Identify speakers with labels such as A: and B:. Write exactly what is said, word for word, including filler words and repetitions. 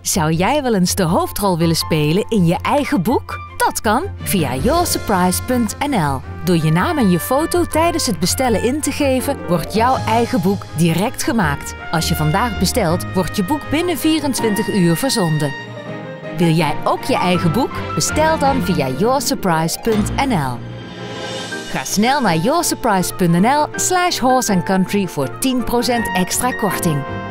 A: Zou jij wel eens de hoofdrol willen spelen in je eigen boek? Dat kan via your surprise punt n l. Door je naam en je foto tijdens het bestellen in te geven, wordt jouw eigen boek direct gemaakt. Als je vandaag bestelt, wordt je boek binnen vierentwintig uur verzonden. Wil jij ook je eigen boek? Bestel dan via your surprise punt n l. Ga snel naar your surprise punt n l slash horse and country voor tien procent extra korting.